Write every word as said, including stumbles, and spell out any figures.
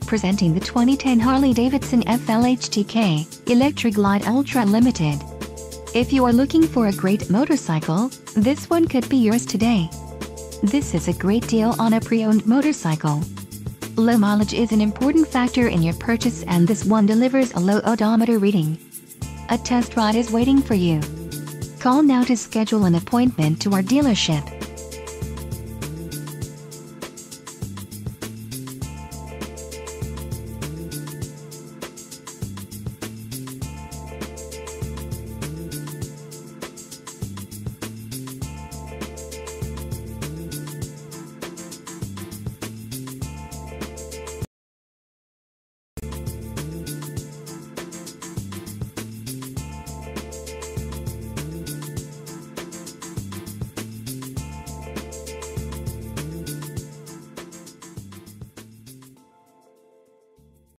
presenting the twenty ten Harley-Davidson F L H T K Electra Glide Ultra Limited. If you are looking for a great motorcycle, this one could be yours today. This is a great deal on a pre-owned motorcycle. Low mileage is an important factor in your purchase, and this one delivers a low odometer reading. A test ride is waiting for you. Call now to schedule an appointment to our dealership.